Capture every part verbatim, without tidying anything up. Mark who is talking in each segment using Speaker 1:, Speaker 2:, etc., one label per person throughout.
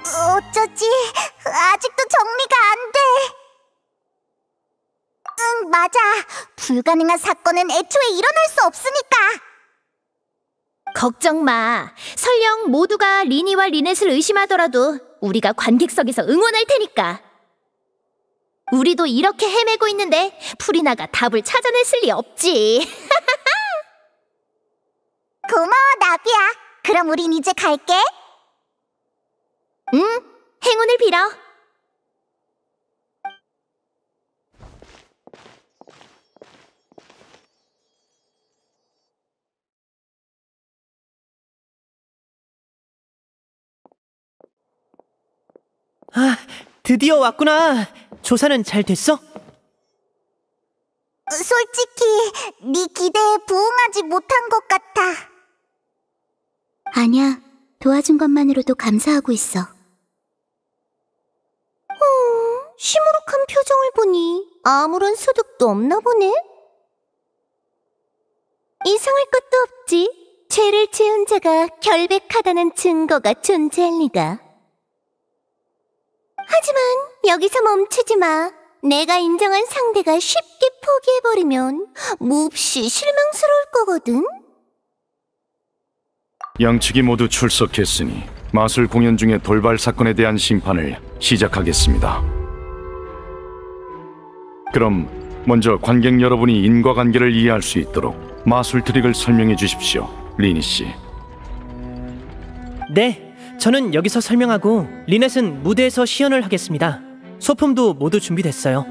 Speaker 1: 어쩌지? 아직도 정리가 안 돼. 응, 맞아. 불가능한 사건은 애초에 일어날 수 없으니까.
Speaker 2: 걱정 마. 설령 모두가 리니와 리넷을 의심하더라도 우리가 관객석에서 응원할 테니까. 우리도 이렇게 헤매고 있는데 프리나가 답을 찾아냈을 리 없지.
Speaker 1: 고마워, 나비야. 그럼 우린 이제 갈게.
Speaker 2: 응, 행운을 빌어.
Speaker 3: 아, 드디어 왔구나. 조사는 잘 됐어?
Speaker 1: 솔직히 네 기대에 부응하지 못한 것 같아.
Speaker 4: 아니야, 도와준 것만으로도 감사하고 있어.
Speaker 1: 어, 시무룩한 표정을 보니 아무런 소득도 없나 보네. 이상할 것도 없지. 죄를 지은 자가 결백하다는 증거가 존재할 리가. 하지만 여기서 멈추지 마. 내가 인정한 상대가 쉽게 포기해버리면 몹시 실망스러울 거거든.
Speaker 5: 양측이 모두 출석했으니 마술 공연 중의 돌발 사건에 대한 심판을 시작하겠습니다. 그럼 먼저 관객 여러분이 인과관계를 이해할 수 있도록 마술 트릭을 설명해 주십시오, 리니 씨.
Speaker 3: 네, 저는 여기서 설명하고 리넷은 무대에서 시연을 하겠습니다. 소품도 모두 준비됐어요.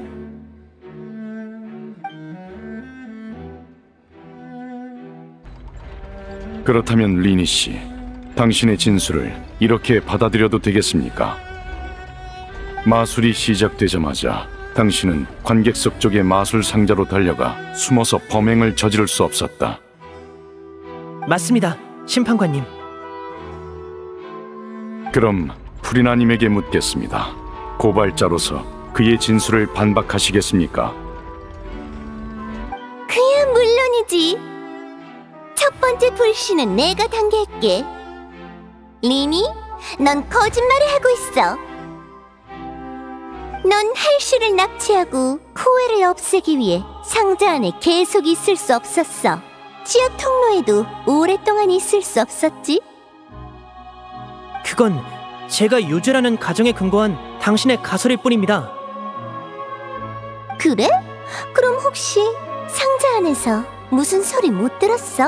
Speaker 5: 그렇다면 리니 씨, 당신의 진술을 이렇게 받아들여도 되겠습니까? 마술이 시작되자마자 당신은 관객석 쪽의 마술 상자로 달려가 숨어서 범행을 저지를 수 없었다.
Speaker 3: 맞습니다, 심판관님.
Speaker 5: 그럼 프리나님에게 묻겠습니다. 고발자로서 그의 진술을 반박하시겠습니까?
Speaker 1: 그야 물론이지. 첫 번째 불씨는 내가 당길게. 리니, 넌 거짓말을 하고 있어. 넌 할씨를 납치하고 코웨를 없애기 위해 상자 안에 계속 있을 수 없었어. 지역 통로에도 오랫동안 있을 수 없었지.
Speaker 3: 그건 제가 유죄라는 가정에 근거한 당신의 가설일 뿐입니다.
Speaker 1: 그래? 그럼 혹시 상자 안에서 무슨 소리 못 들었어?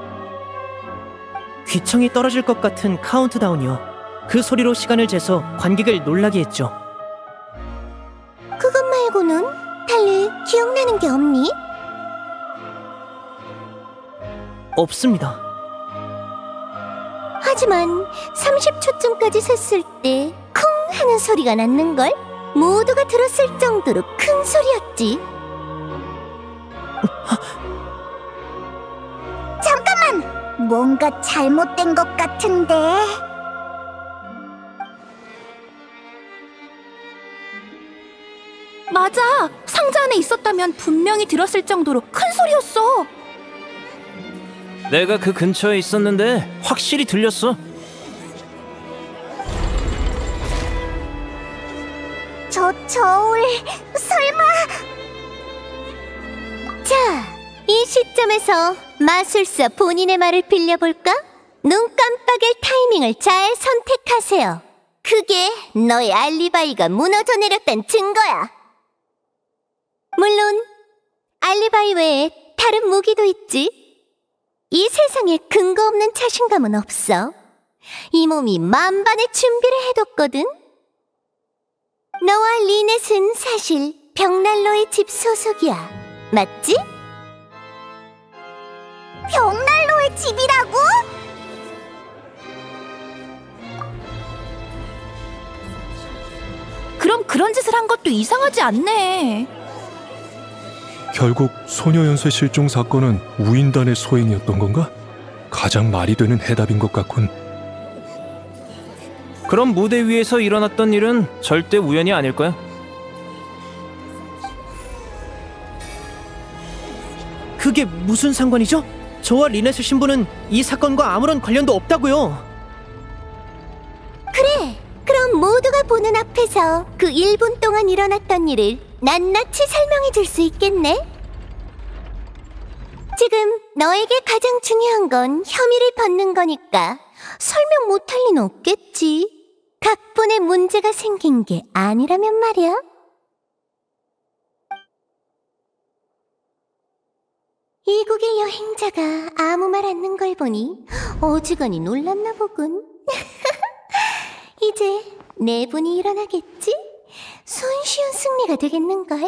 Speaker 3: 귀청이 떨어질 것 같은 카운트다운이요. 그 소리로 시간을 재서 관객을 놀라게 했죠.
Speaker 1: 그것 말고는 달리 기억나는 게 없니?
Speaker 3: 없습니다.
Speaker 1: 하지만 삼십 초쯤까지 셌을 때 쿵 하는 소리가 났는걸? 모두가 들었을 정도로 큰 소리였지. 잠깐만! 뭔가 잘못된 것 같은데...
Speaker 2: 맞아! 상자 안에 있었다면 분명히 들었을 정도로 큰 소리였어.
Speaker 6: 내가 그 근처에 있었는데 확실히 들렸어.
Speaker 1: 저 저울... 설마... 자, 이 시점에서 마술사 본인의 말을 빌려볼까? 눈 깜빡일 타이밍을 잘 선택하세요. 그게 너의 알리바이가 무너져 내렸단 증거야. 물론 알리바이 외에 다른 무기도 있지. 이 세상에 근거 없는 자신감은 없어. 이 몸이 만반의 준비를 해뒀거든. 너와 리넷은 사실 벽난로의 집 소속이야. 맞지? 벽난로의 집이라고?
Speaker 2: 그럼 그런 짓을 한 것도 이상하지 않네.
Speaker 7: 결국 소녀연쇄 실종 사건은 우인단의 소행이었던 건가? 가장 말이 되는 해답인 것 같군.
Speaker 6: 그럼 무대 위에서 일어났던 일은 절대 우연이 아닐 거야.
Speaker 3: 그게 무슨 상관이죠? 저와 리넷의 신부는 이 사건과 아무런 관련도 없다고요.
Speaker 1: 그래, 그럼 앞에서 그 일 분 동안 일어났던 일을 낱낱이 설명해 줄 수 있겠네? 지금 너에게 가장 중요한 건 혐의를 벗는 거니까 설명 못할 리는 없겠지. 각본에 문제가 생긴 게 아니라면 말이야. 이국의 여행자가 아무 말 않는 걸 보니 어지간히 놀랐나 보군. 이제 내분이 일어나겠지? 손쉬운 승리가 되겠는걸?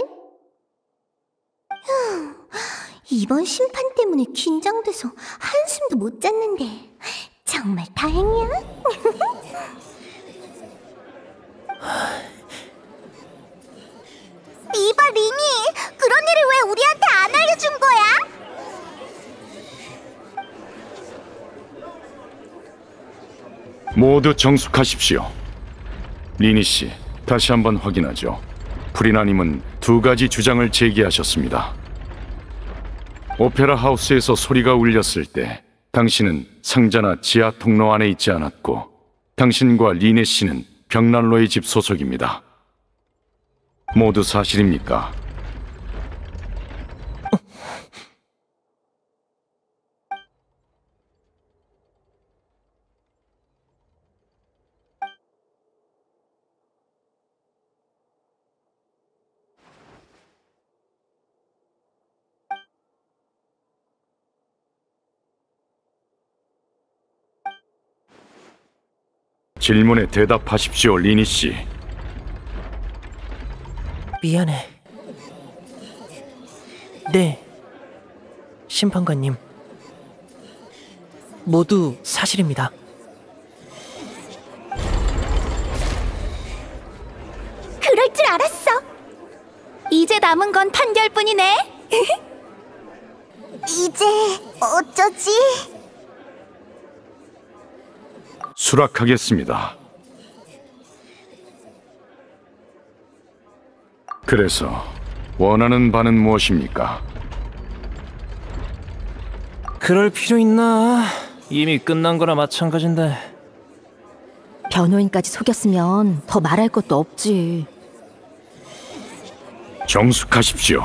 Speaker 1: 휴, 이번 심판 때문에 긴장돼서 한숨도 못 잤는데 정말 다행이야.
Speaker 2: 이봐, 리니! 그런 일을 왜 우리한테 안 알려준 거야?
Speaker 5: 모두 정숙하십시오. 리니 씨, 다시 한번 확인하죠. 프리나님은 두 가지 주장을 제기하셨습니다. 오페라 하우스에서 소리가 울렸을 때 당신은 상자나 지하 통로 안에 있지 않았고, 당신과 리네 씨는 벽난로의 집 소속입니다. 모두 사실입니까? 질문에 대답하십시오, 리니 씨.
Speaker 3: 미안해. 네, 심판관님. 모두 사실입니다.
Speaker 2: 그럴 줄 알았어. 이제 남은 건 판결뿐이네. 이제 어쩌지?
Speaker 5: 수락하겠습니다. 그래서 원하는 바는 무엇입니까?
Speaker 6: 그럴 필요 있나? 이미 끝난 거나 마찬가지인데.
Speaker 8: 변호인까지 속였으면 더 말할 것도 없지.
Speaker 5: 정숙하십시오.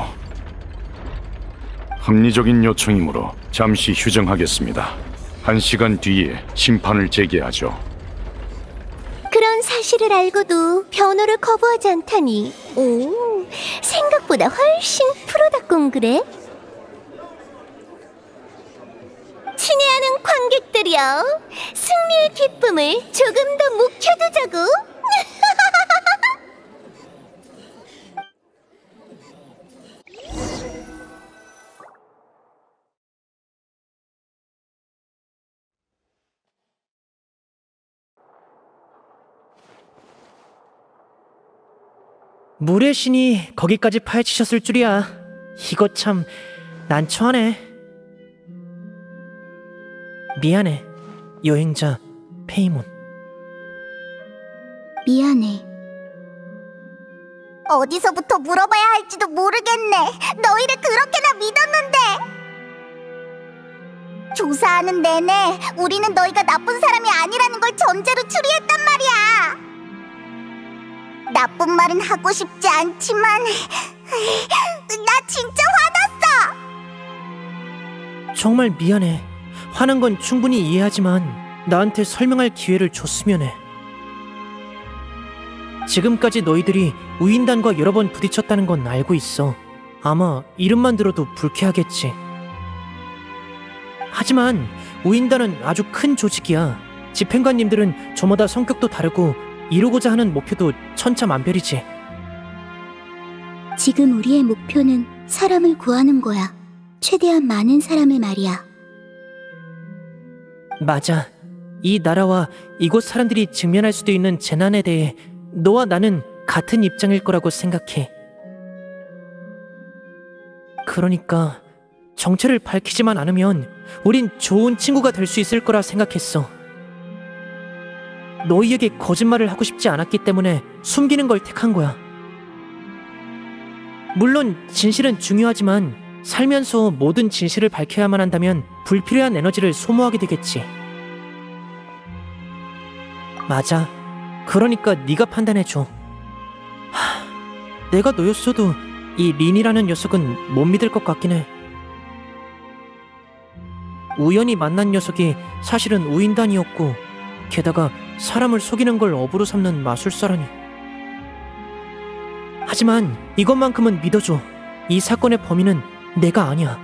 Speaker 5: 합리적인 요청이므로 잠시 휴정하겠습니다. 한 시간 뒤에 심판을 재개하죠.
Speaker 1: 그런 사실을 알고도 변호를 거부하지 않다니, 오, 생각보다 훨씬 프로답군 그래? 친애하는 관객들이여, 승리의 기쁨을 조금 더 묵혀두자고.
Speaker 3: 물의 신이 거기까지 파헤치셨을 줄이야. 이거 참 난처하네. 미안해, 여행자 페이몬.
Speaker 4: 미안해.
Speaker 2: 어디서부터 물어봐야 할지도 모르겠네. 너희를 그렇게나 믿었는데. 조사하는 내내 우리는 너희가 나쁜 사람이 아니라는 걸 전제로 추리했단 말이야. 나쁜 말은 하고 싶지 않지만 나 진짜 화났어.
Speaker 3: 정말 미안해. 화난 건 충분히 이해하지만 나한테 설명할 기회를 줬으면 해. 지금까지 너희들이 우인단과 여러 번 부딪혔다는 건 알고 있어. 아마 이름만 들어도 불쾌하겠지. 하지만 우인단은 아주 큰 조직이야. 집행관님들은 저마다 성격도 다르고 이루고자 하는 목표도 천차만별이지.
Speaker 4: 지금 우리의 목표는 사람을 구하는 거야. 최대한 많은 사람을 말이야.
Speaker 3: 맞아. 이 나라와 이곳 사람들이 직면할 수도 있는 재난에 대해 너와 나는 같은 입장일 거라고 생각해. 그러니까 정체를 밝히지만 않으면 우린 좋은 친구가 될 수 있을 거라 생각했어. 너희에게 거짓말을 하고 싶지 않았기 때문에 숨기는 걸 택한 거야. 물론 진실은 중요하지만 살면서 모든 진실을 밝혀야만 한다면 불필요한 에너지를 소모하게 되겠지. 맞아. 그러니까 네가 판단해줘. 내가 너였어도 이 린이라는 녀석은 못 믿을 것 같긴 해. 우연히 만난 녀석이 사실은 우인단이었고 게다가 사람을 속이는 걸 업으로 삼는 마술사라니. 하지만 이것만큼은 믿어줘. 이 사건의 범인은 내가 아니야.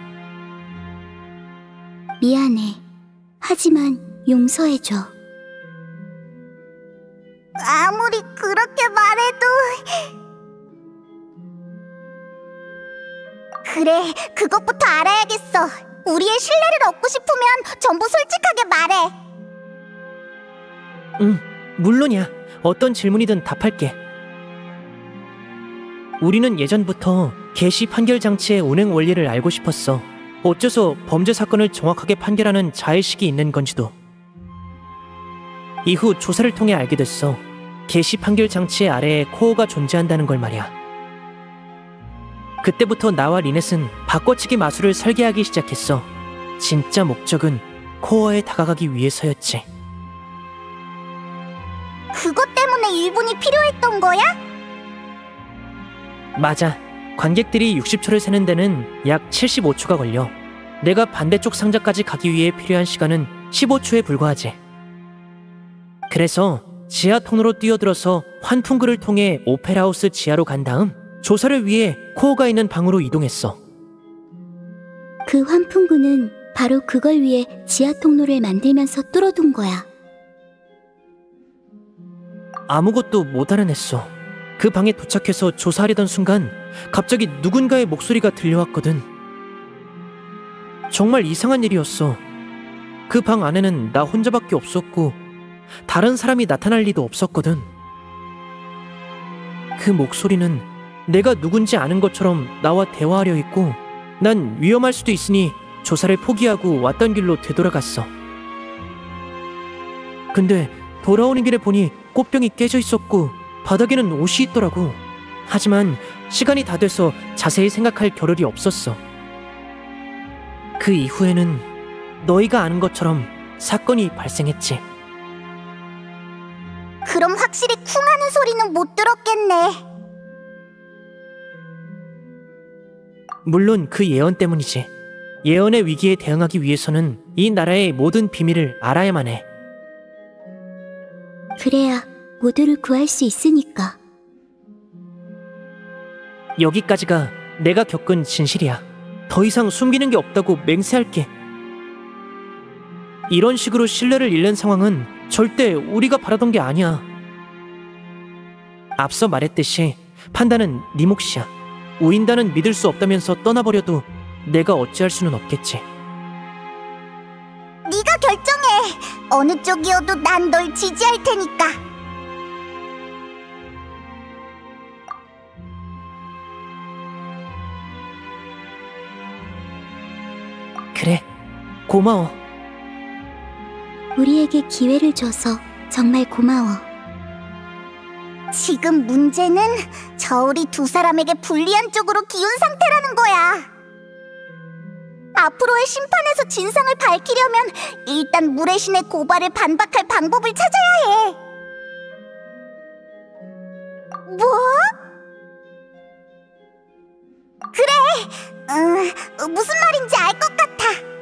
Speaker 4: 미안해. 하지만 용서해줘.
Speaker 1: 아무리 그렇게 말해도... 그래, 그것부터 알아야겠어. 우리의 신뢰를 얻고 싶으면 전부 솔직하게 말해.
Speaker 3: 응, 물론이야. 어떤 질문이든 답할게. 우리는 예전부터 개시 판결 장치의 운행 원리를 알고 싶었어. 어째서 범죄 사건을 정확하게 판결하는 자의식이 있는 건지도. 이후 조사를 통해 알게 됐어. 개시 판결 장치 아래에 코어가 존재한다는 걸 말이야. 그때부터 나와 리넷은 바꿔치기 마술을 설계하기 시작했어. 진짜 목적은 코어에 다가가기 위해서였지.
Speaker 1: 그것 때문에 일 분이 필요했던 거야?
Speaker 3: 맞아. 관객들이 육십 초를 세는 데는 약 칠십오 초가 걸려. 내가 반대쪽 상자까지 가기 위해 필요한 시간은 십오 초에 불과하지. 그래서 지하 통로로 뛰어들어서 환풍구를 통해 오페라하우스 지하로 간 다음 조사를 위해 코어가 있는 방으로 이동했어.
Speaker 4: 그 환풍구는 바로 그걸 위해 지하 통로를 만들면서 뚫어둔 거야.
Speaker 3: 아무것도 못 알아냈어. 그 방에 도착해서 조사하려던 순간 갑자기 누군가의 목소리가 들려왔거든. 정말 이상한 일이었어. 그 방 안에는 나 혼자밖에 없었고 다른 사람이 나타날 리도 없었거든. 그 목소리는 내가 누군지 아는 것처럼 나와 대화하려 했고 난 위험할 수도 있으니 조사를 포기하고 왔던 길로 되돌아갔어. 근데 돌아오는 길에 보니 꽃병이 깨져 있었고 바닥에는 옷이 있더라고. 하지만 시간이 다 돼서 자세히 생각할 겨를이 없었어. 그 이후에는 너희가 아는 것처럼 사건이 발생했지.
Speaker 1: 그럼 확실히 쿵 하는 소리는 못 들었겠네.
Speaker 3: 물론 그 예언 때문이지. 예언의 위기에 대응하기 위해서는 이 나라의 모든 비밀을 알아야만 해.
Speaker 4: 그래야 모두를 구할 수 있으니까.
Speaker 3: 여기까지가 내가 겪은 진실이야. 더 이상 숨기는 게 없다고 맹세할게. 이런 식으로 신뢰를 잃는 상황은 절대 우리가 바라던 게 아니야. 앞서 말했듯이 판단은 네 몫이야. 우인단은 믿을 수 없다면서 떠나버려도 내가 어찌할 수는 없겠지.
Speaker 1: 네가 결정해. 어느 쪽이어도 난 널 지지할 테니까.
Speaker 3: 그래, 고마워.
Speaker 4: 우리에게 기회를 줘서 정말 고마워.
Speaker 1: 지금 문제는 저울이 두 사람에게 불리한 쪽으로 기운 상태라는 거야. 앞으로의 심판에서 진상을 밝히려면 일단 물의 신의 고발을 반박할 방법을 찾아야 해. 뭐? 그래! 음, 무슨 말인지 알 것 같아.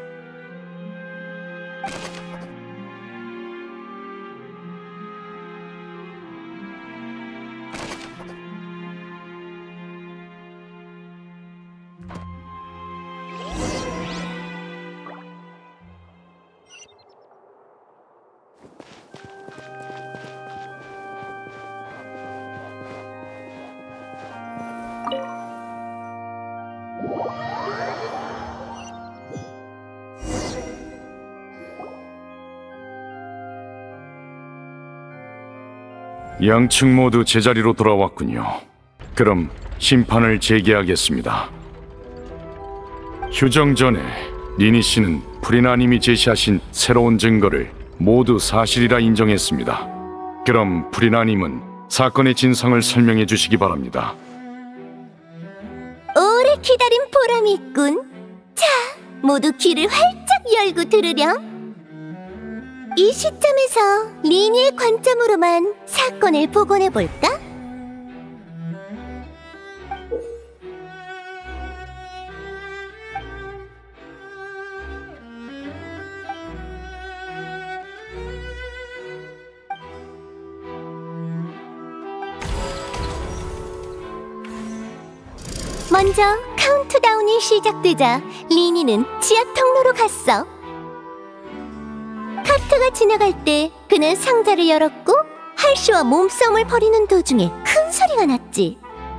Speaker 5: 양측 모두 제자리로 돌아왔군요. 그럼 심판을 재개하겠습니다. 휴정 전에 리니 씨는 프리나님이 제시하신 새로운 증거를 모두 사실이라 인정했습니다. 그럼 프리나님은 사건의 진상을 설명해 주시기 바랍니다.
Speaker 1: 오래 기다린 보람이 있군. 자, 모두 귀를 활짝 열고 들으렴. 이 시점에서 리니의 관점으로만 사건을 복원해볼까? 먼저 카운트다운이 시작되자 리니는 지하 통로로 갔어. 카트가 지나갈 때 그는 상자를 열었고 할시와 몸싸움을 벌이는 도중에 큰 소리가 났지.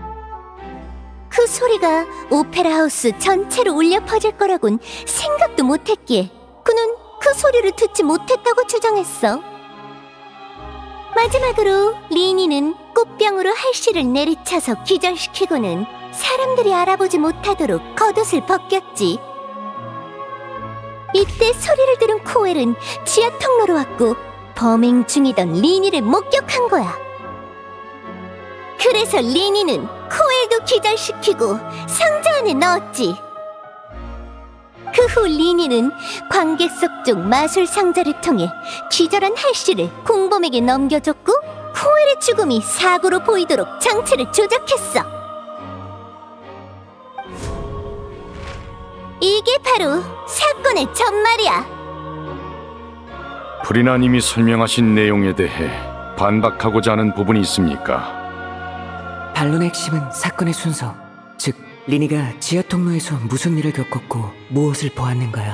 Speaker 1: 그 소리가 오페라 하우스 전체로 울려 퍼질 거라곤 생각도 못했기에 그는 그 소리를 듣지 못했다고 주장했어. 마지막으로 리니는 꽃병으로 할시를 내리쳐서 기절시키고는 사람들이 알아보지 못하도록 겉옷을 벗겼지. 이때 소리를 들은 코엘은 지하 통로로 왔고 범행 중이던 리니를 목격한 거야. 그래서 리니는 코엘도 기절시키고 상자 안에 넣었지. 그 후 리니는 관객석 쪽 마술 상자를 통해 기절한 할시를 공범에게 넘겨줬고 코엘의 죽음이 사고로 보이도록 장치를 조작했어. 이게 바로 사건의 전말이야.
Speaker 5: 프리나님이 설명하신 내용에 대해 반박하고자 하는 부분이 있습니까?
Speaker 9: 반론의 핵심은 사건의 순서, 즉 리니가 지하 통로에서 무슨 일을 겪었고 무엇을 보았는가야.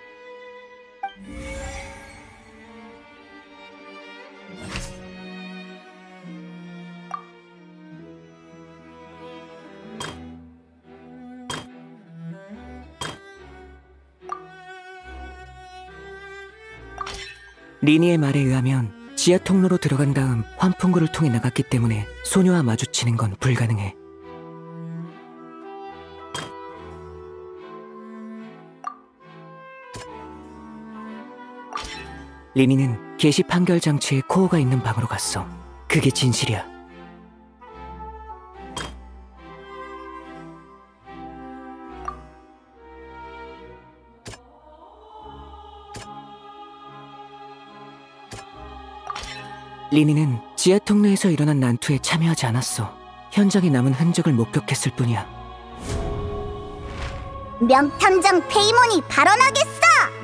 Speaker 9: 리니의 말에 의하면 지하 통로로 들어간 다음 환풍구를 통해 나갔기 때문에 소녀와 마주치는 건 불가능해. 리니는 게시 판결 장치에 코어가 있는 방으로 갔어. 그게 진실이야. 리니는 지하 통로에서 일어난 난투에 참여하지 않았어. 현장에 남은 흔적을 목격했을 뿐이야.
Speaker 10: 명탐정 페이몬이 발언하겠어!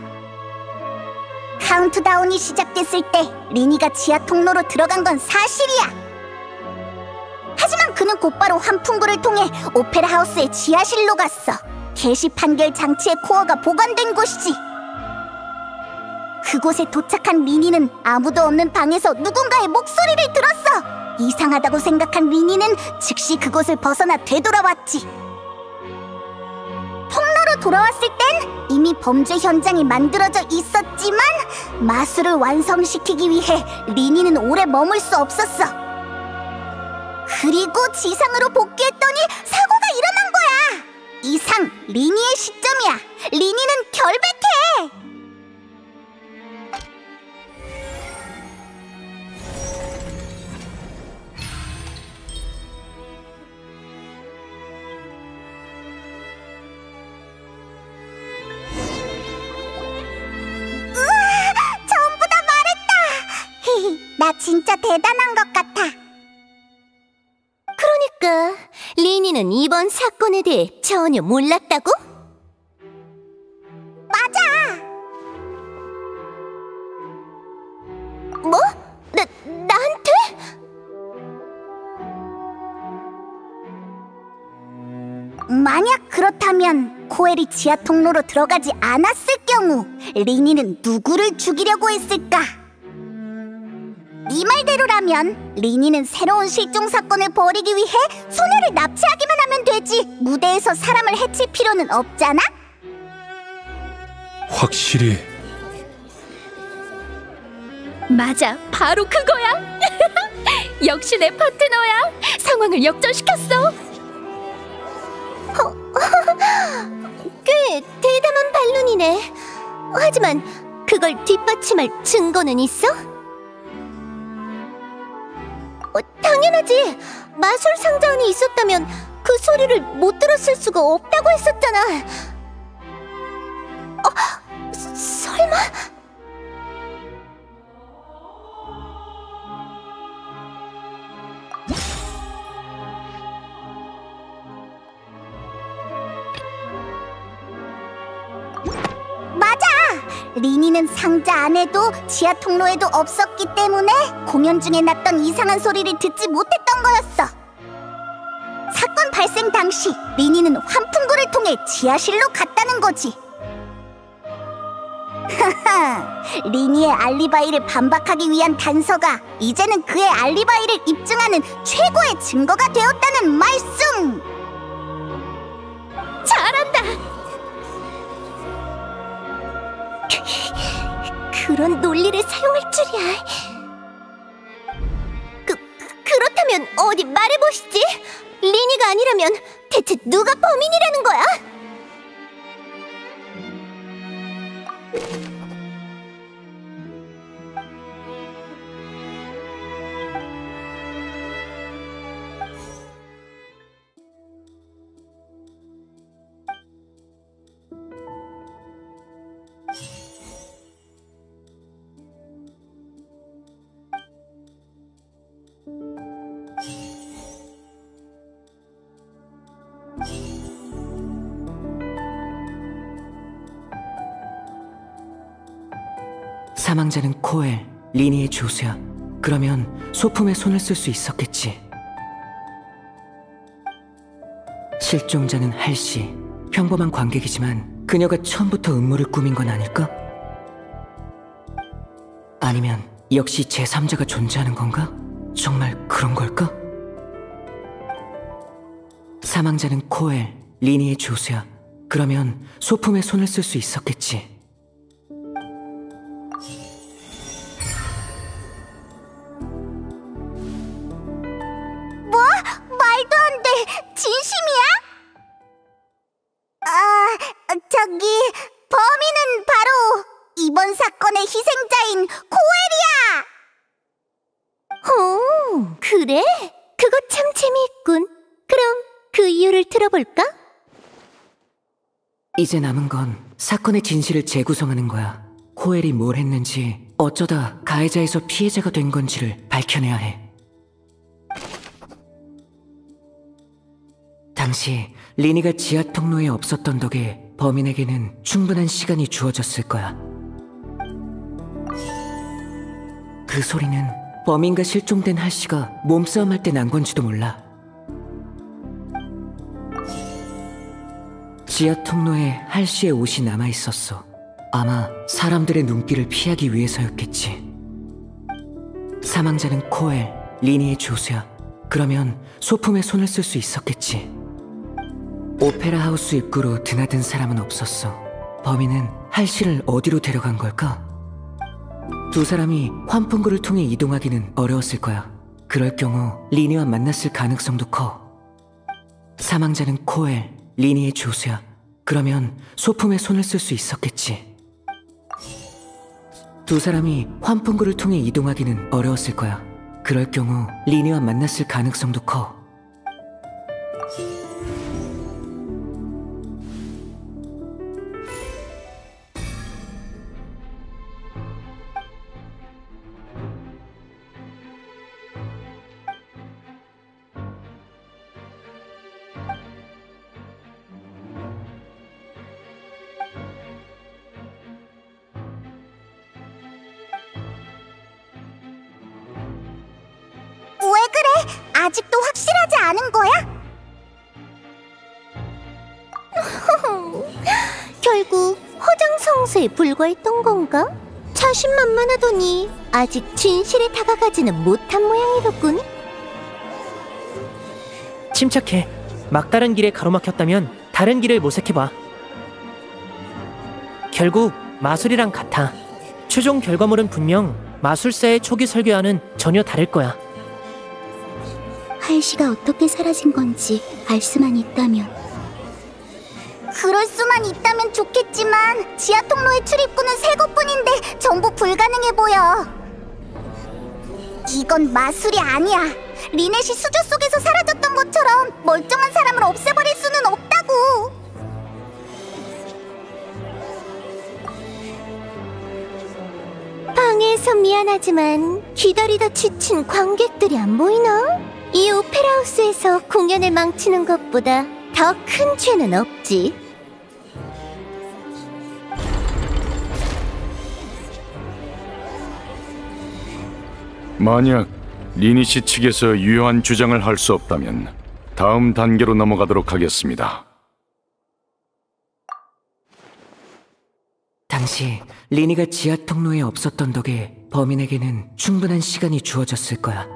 Speaker 10: 카운트다운이 시작됐을 때 리니가 지하 통로로 들어간 건 사실이야. 하지만 그는 곧바로 환풍구를 통해 오페라 하우스의 지하실로 갔어. 게시 판결 장치의 코어가 보관된 곳이지. 그곳에 도착한 리니는 아무도 없는 방에서 누군가의 목소리를 들었어. 이상하다고 생각한 리니는 즉시 그곳을 벗어나 되돌아왔지. 통로로 돌아왔을 땐 이미 범죄 현장이 만들어져 있었지만 마술을 완성시키기 위해 리니는 오래 머물 수 없었어. 그리고 지상으로 복귀했더니 사고가 일어난 거야. 이상 리니의 시점이야. 리니는 결백해. 나 진짜 대단한 것 같아.
Speaker 1: 그러니까 리니는 이번 사건에 대해 전혀 몰랐다고?
Speaker 10: 맞아.
Speaker 1: 뭐? 나, 나한테?
Speaker 10: 만약 그렇다면 코엘이 지하 통로로 들어가지 않았을 경우 리니는 누구를 죽이려고 했을까? 네 말대로라면 리니는 새로운 실종 사건을 벌이기 위해 소녀를 납치하기만 하면 되지 무대에서 사람을 해칠 필요는 없잖아?
Speaker 7: 확실히
Speaker 2: 맞아, 바로 그거야. 역시 내 파트너야. 상황을 역전시켰어.
Speaker 1: 꽤 대담한 반론이네. 하지만 그걸 뒷받침할 증거는 있어? 어, 당연하지. 마술 상자 안에 있었다면 그 소리를 못 들었을 수가 없다고 했었잖아. 어, 서, 설마?
Speaker 10: 맞아! 리니는 상자 안에도 지하 통로에도 없었기 때문에 공연 중에 났던 이상한 소리를 듣지 못했던 거였어. 사건 발생 당시 리니는 환풍구를 통해 지하실로 갔다는 거지. 하하, 리니의 알리바이를 반박하기 위한 단서가 이제는 그의 알리바이를 입증하는 최고의 증거가 되었다는 말씀!
Speaker 2: 잘한다!
Speaker 1: 그런 논리를 사용할 줄이야. 그, 그렇다면 어디 말해보시지? 리니가 아니라면 대체 누가 범인이라는 거야?
Speaker 9: 사망자는 코엘, 리니의 조수야. 그러면 소품에 손을 쓸 수 있었겠지. 실종자는 할씨. 평범한 관객이지만 그녀가 처음부터 음모를 꾸민 건 아닐까? 아니면 역시 제삼자가 존재하는 건가? 정말 그런 걸까? 사망자는 코엘, 리니의 조수야. 그러면 소품에 손을 쓸 수 있었겠지.
Speaker 10: 뭐? 말도 안 돼! 진심이야? 아, 저기 범인은 바로 이번 사건의 희생자인 코엘이야!
Speaker 1: 오, 그래? 그거 참 재미있군. 그럼 그 이유를 들어볼까?
Speaker 9: 이제 남은 건 사건의 진실을 재구성하는 거야. 코엘이 뭘 했는지, 어쩌다 가해자에서 피해자가 된 건지를 밝혀내야 해. 당시 리니가 지하 통로에 없었던 덕에 범인에게는 충분한 시간이 주어졌을 거야. 그 소리는 범인과 실종된 할씨가 몸싸움할 때 난 건지도 몰라. 지하 통로에 할씨의 옷이 남아있었어. 아마 사람들의 눈길을 피하기 위해서였겠지. 사망자는 코엘, 리니의 조수야. 그러면 소품에 손을 쓸 수 있었겠지. 오페라 하우스 입구로 드나든 사람은 없었어. 범인은 할씨를 어디로 데려간 걸까? 두 사람이 환풍구를 통해 이동하기는 어려웠을 거야. 그럴 경우 리니와 만났을 가능성도 커. 사망자는 코엘, 리니의 조수야. 그러면 소품에 손을 쓸 수 있었겠지. 두 사람이 환풍구를 통해 이동하기는 어려웠을 거야. 그럴 경우 리니와 만났을 가능성도 커.
Speaker 10: 아직도 확실하지 않은 거야?
Speaker 1: 결국 허장성세에 불과했던 건가? 자신만만하더니 아직 진실에 다가가지는 못한 모양이로군.
Speaker 3: 침착해. 막다른 길에 가로막혔다면 다른 길을 모색해봐. 결국 마술이랑 같아. 최종 결과물은 분명 마술사의 초기 설계와는 전혀 다를 거야.
Speaker 4: 할씨가 어떻게 사라진 건지 알 수만 있다면.
Speaker 10: 그럴 수만 있다면 좋겠지만 지하 통로의 출입구는 세 곳뿐인데 전부 불가능해 보여. 이건 마술이 아니야. 리넷이 수조 속에서 사라졌던 것처럼 멀쩡한 사람을 없애버릴 수는 없다고.
Speaker 1: 방해해서 미안하지만 기다리다 지친 관객들이 안 보이나? 이 오페라하우스에서 공연을 망치는 것보다 더 큰 죄는 없지.
Speaker 5: 만약 리니 씨 측에서 유효한 주장을 할 수 없다면 다음 단계로 넘어가도록 하겠습니다.
Speaker 9: 당시 리니가 지하 통로에 없었던 덕에 범인에게는 충분한 시간이 주어졌을 거야.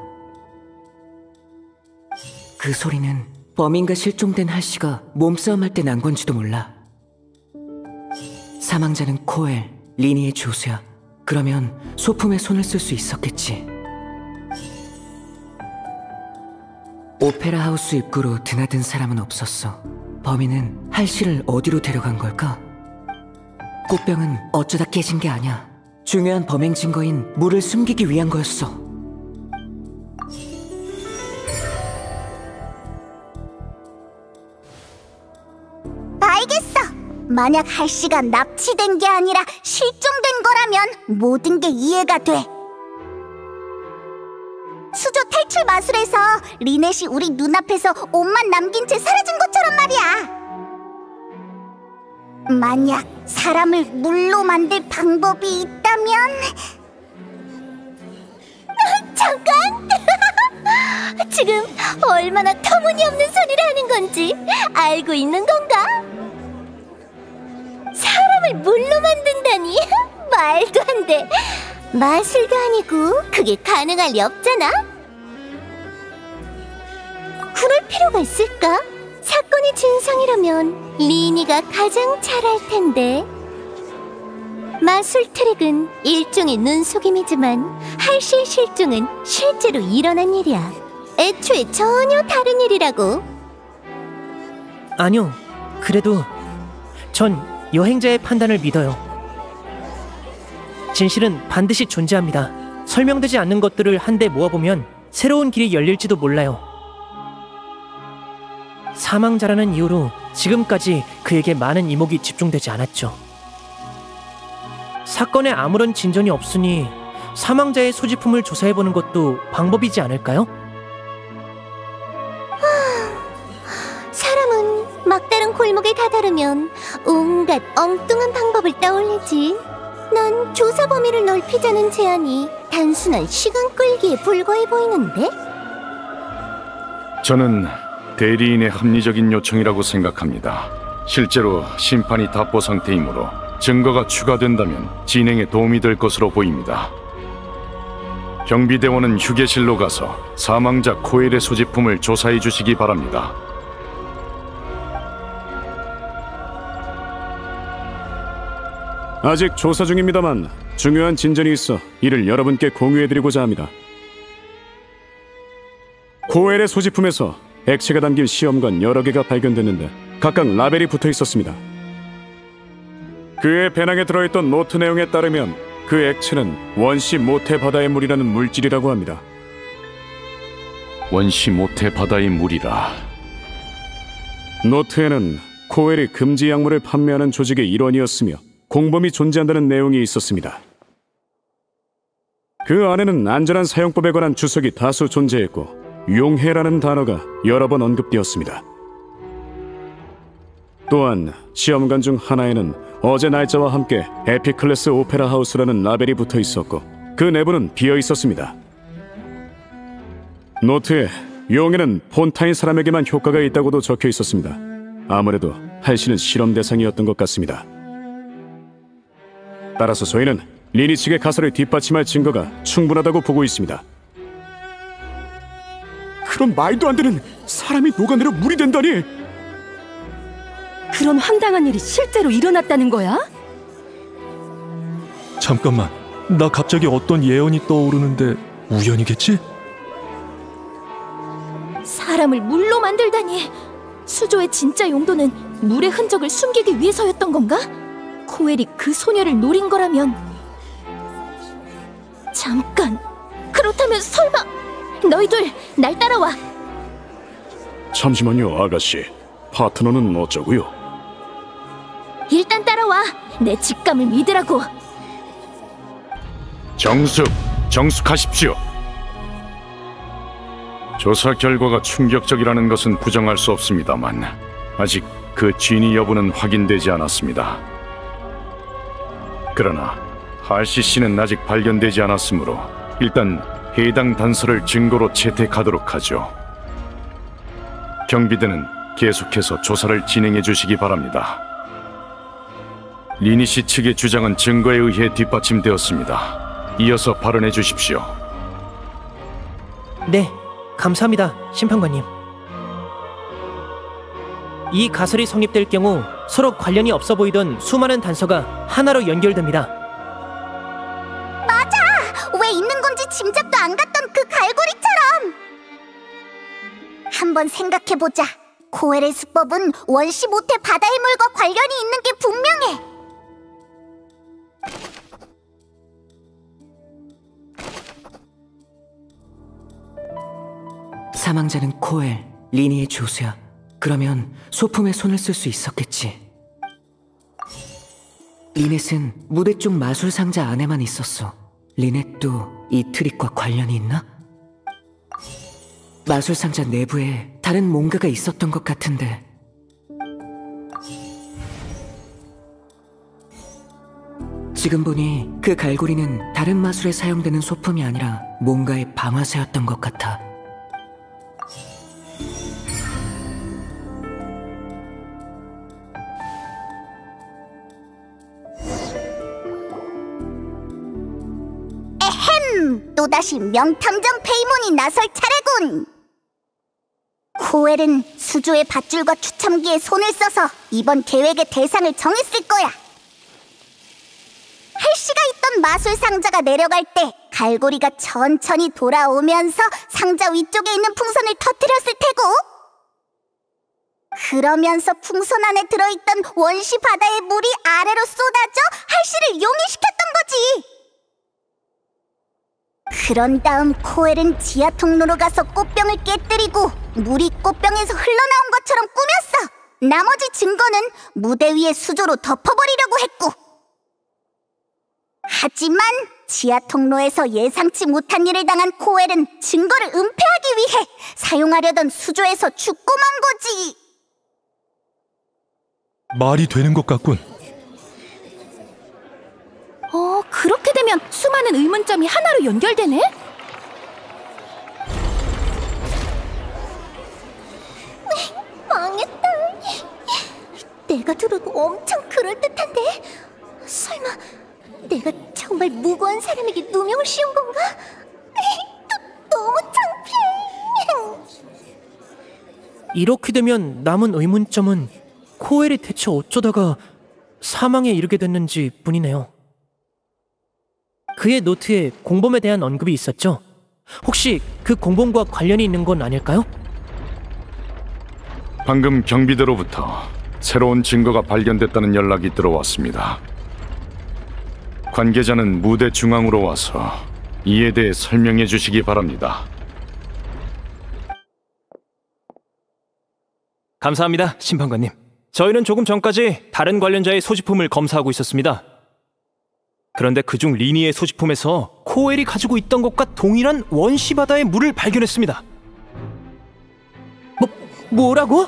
Speaker 9: 그 소리는 범인과 실종된 할씨가 몸싸움할 때 난 건지도 몰라. 사망자는 코엘, 리니의 조수야. 그러면 소품에 손을 쓸 수 있었겠지. 오페라 하우스 입구로 드나든 사람은 없었어. 범인은 할씨를 어디로 데려간 걸까? 꽃병은 어쩌다 깨진 게 아니야. 중요한 범행 증거인 물을 숨기기 위한 거였어.
Speaker 10: 알겠어. 만약 할씨가 납치된 게 아니라 실종된 거라면 모든 게 이해가 돼. 수조 탈출 마술에서 리넷이 우리 눈앞에서 옷만 남긴 채 사라진 것처럼 말이야. 만약 사람을 물로 만들 방법이 있다면...
Speaker 1: 잠깐! 지금 얼마나 터무니없는 소리를 하는 건지 알고 있는 건가? 사람을 물로 만든다니? 말도 안 돼. 마술도 아니고 그게 가능할 리 없잖아? 그럴 필요가 있을까? 사건의 진상이라면 리니가 가장 잘 알 텐데. 마술 트릭은 일종의 눈속임이지만 할씨의 실종은 실제로 일어난 일이야. 애초에 전혀 다른 일이라고.
Speaker 3: 아니요, 그래도 전 여행자의 판단을 믿어요. 진실은 반드시 존재합니다. 설명되지 않는 것들을 한데 모아보면 새로운 길이 열릴지도 몰라요. 사망자라는 이유로 지금까지 그에게 많은 이목이 집중되지 않았죠. 사건에 아무런 진전이 없으니 사망자의 소지품을 조사해보는 것도 방법이지 않을까요?
Speaker 1: 사람은 막다른 골목에 다다르면 온갖 엉뚱한 방법을 떠올리지. 난 조사 범위를 넓히자는 제안이 단순한 시간 끌기에 불과해 보이는데?
Speaker 5: 저는 대리인의 합리적인 요청이라고 생각합니다. 실제로 심판이 답보 상태이므로 증거가 추가된다면 진행에 도움이 될 것으로 보입니다. 경비대원은 휴게실로 가서 사망자 코엘의 소지품을 조사해 주시기 바랍니다.
Speaker 11: 아직 조사 중입니다만 중요한 진전이 있어 이를 여러분께 공유해드리고자 합니다. 코엘의 소지품에서 액체가 담긴 시험관 여러 개가 발견됐는데 각각 라벨이 붙어 있었습니다. 그의 배낭에 들어있던 노트 내용에 따르면 그 액체는 원시 모태 바다의 물이라는 물질이라고 합니다.
Speaker 5: 원시 모태 바다의 물이라.
Speaker 11: 노트에는 코엘이 금지 약물을 판매하는 조직의 일원이었으며 공범이 존재한다는 내용이 있었습니다. 그 안에는 안전한 사용법에 관한 주석이 다수 존재했고 용해라는 단어가 여러 번 언급되었습니다. 또한 시험관 중 하나에는 어제 날짜와 함께 에피클래스 오페라 하우스라는 라벨이 붙어 있었고 그 내부는 비어 있었습니다. 노트에 용해는 폰타인 사람에게만 효과가 있다고도 적혀 있었습니다. 아무래도 할씨는 실험 대상이었던 것 같습니다. 따라서 저희는 리니 측의 가설을 뒷받침할 증거가 충분하다고 보고 있습니다.
Speaker 12: 그런 말도 안 되는 사람이 녹아내려 물이 된다니!
Speaker 8: 그런 황당한 일이 실제로 일어났다는 거야?
Speaker 7: 잠깐만, 나 갑자기 어떤 예언이 떠오르는데 우연이겠지?
Speaker 2: 사람을 물로 만들다니! 수조의 진짜 용도는 물의 흔적을 숨기기 위해서였던 건가? 코엘이 그 소녀를 노린 거라면... 잠깐! 그렇다면 설마... 너희들 날 따라와!
Speaker 11: 잠시만요, 아가씨. 파트너는 어쩌고요?
Speaker 2: 일단 따라와! 내 직감을 믿으라고!
Speaker 5: 정숙! 정숙하십시오! 조사 결과가 충격적이라는 것은 부정할 수 없습니다만 아직 그 진위 여부는 확인되지 않았습니다. 그러나 할씨 씨는 아직 발견되지 않았으므로 일단 해당 단서를 증거로 채택하도록 하죠. 경비대는 계속해서 조사를 진행해 주시기 바랍니다. 리니 씨 측의 주장은 증거에 의해 뒷받침되었습니다. 이어서 발언해 주십시오.
Speaker 3: 네, 감사합니다, 심판관님. 이 가설이 성립될 경우 서로 관련이 없어 보이던 수많은 단서가 하나로 연결됩니다.
Speaker 10: 맞아! 왜 있는 건지 짐작도 안 갔던 그 갈고리처럼! 한번 생각해보자. 코엘의 수법은 원시 모태 바다의 물과 관련이 있는 게 분명해!
Speaker 9: 사망자는 코엘, 리니의 조수야. 그러면 소품에 손을 쓸 수 있었겠지. 리넷은 무대 쪽 마술 상자 안에만 있었어. 리넷도 이 트릭과 관련이 있나? 마술 상자 내부에 다른 뭔가가 있었던 것 같은데. 지금 보니 그 갈고리는 다른 마술에 사용되는 소품이 아니라 뭔가의 방아쇠였던 것 같아.
Speaker 10: 에헴! 또다시 명탐정 페이몬이 나설 차례군! 코엘은 수조의 밧줄과 추첨기에 손을 써서 이번 계획의 대상을 정했을 거야! 헬시가 있던 마술 상자가 내려갈 때 갈고리가 천천히 돌아오면서 상자 위쪽에 있는 풍선을 터뜨렸을 테고, 그러면서 풍선 안에 들어있던 원시 바다의 물이 아래로 쏟아져 헬시를 용해시켰던 거지. 그런 다음 코엘은 지하 통로로 가서 꽃병을 깨뜨리고 물이 꽃병에서 흘러나온 것처럼 꾸몄어. 나머지 증거는 무대 위에 수조로 덮어버리려고 했고, 하지만 지하 통로에서 예상치 못한 일을 당한 코엘은 증거를 은폐하기 위해 사용하려던 수조에서 죽고 만 거지.
Speaker 7: 말이 되는 것 같군.
Speaker 8: 어, 그렇게 되면 수많은 의문점이 하나로 연결되네?
Speaker 1: 망했다. 내가 들어도 엄청 그럴듯한데? 설마 내가 정말 무고한 사람에게 누명을 씌운 건가? 너무 창피해.
Speaker 3: 이렇게 되면 남은 의문점은 코엘이 대체 어쩌다가 사망에 이르게 됐는지 뿐이네요. 그의 노트에 공범에 대한 언급이 있었죠? 혹시 그 공범과 관련이 있는 건 아닐까요?
Speaker 5: 방금 경비대로부터 새로운 증거가 발견됐다는 연락이 들어왔습니다. 관계자는 무대 중앙으로 와서 이에 대해 설명해 주시기 바랍니다.
Speaker 6: 감사합니다, 심판관님. 저희는 조금 전까지 다른 관련자의 소지품을 검사하고 있었습니다. 그런데 그중 리니의 소지품에서 코엘이 가지고 있던 것과 동일한 원시 바다의 물을 발견했습니다.
Speaker 3: 뭐, 뭐라고?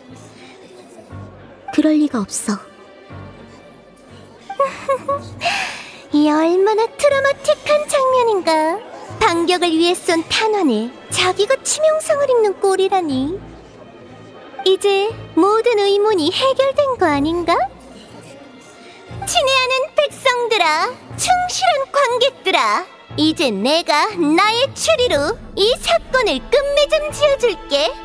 Speaker 4: 그럴 리가 없어.
Speaker 1: 이 얼마나 드라마틱한 장면인가. 반격을 위해 쏜 탄환에 자기가 치명상을 입는 꼴이라니. 이제 모든 의문이 해결된 거 아닌가? 친애하는 백성들아, 충실한 관객들아, 이제 내가 나의 추리로 이 사건을 끝맺음 지어줄게.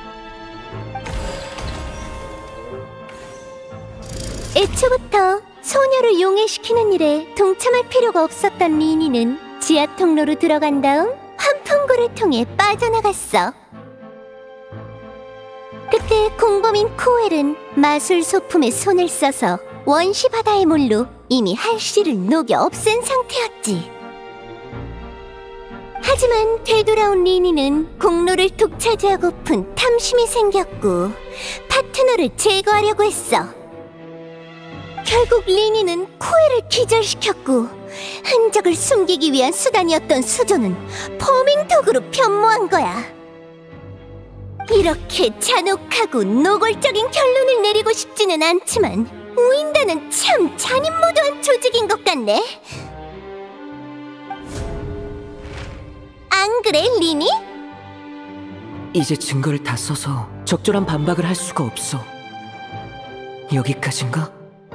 Speaker 1: 애초부터 소녀를 용해시키는 일에 동참할 필요가 없었던 리니는 지하 통로로 들어간 다음 환풍구를 통해 빠져나갔어. 그때 공범인 코엘은 마술 소품에 손을 써서 원시 바다의 물로 이미 할씨를 녹여 없앤 상태였지. 하지만 되돌아온 리니는 공로를 독차지하고픈 탐심이 생겼고 파트너를 제거하려고 했어. 결국 리니는 코엘을 기절시켰고 흔적을 숨기기 위한 수단이었던 수조는 범행 도구로 변모한 거야. 이렇게 잔혹하고 노골적인 결론을 내리고 싶지는 않지만 우인단은 참 잔인무도한 조직인 것 같네. 안 그래, 리니?
Speaker 9: 이제 증거를 다 써서 적절한 반박을 할 수가 없어. 여기까지인가?